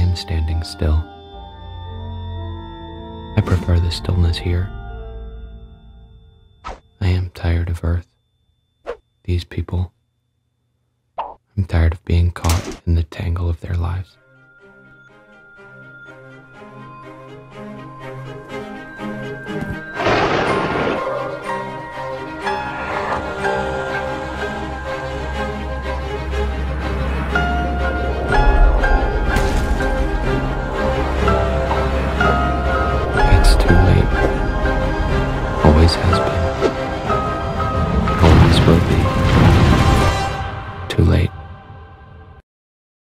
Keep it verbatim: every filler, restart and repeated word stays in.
I'm standing still. I prefer the stillness here. I am tired of Earth, these people. I'm tired of being caught in the tangle of their lives.